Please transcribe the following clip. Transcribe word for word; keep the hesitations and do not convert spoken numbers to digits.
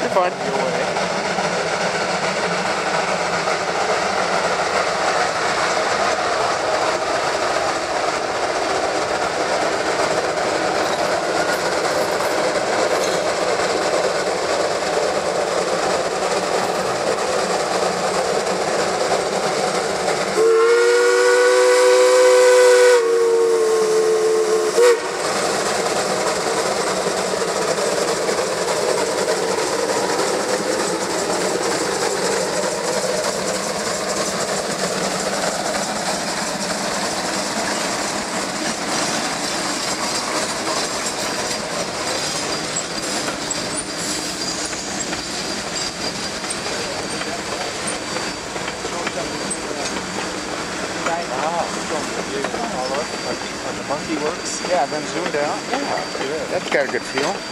fun. Your way. Wow. And the monkey works. Yeah, then zoomed out. Yeah, good. That's got a good feel.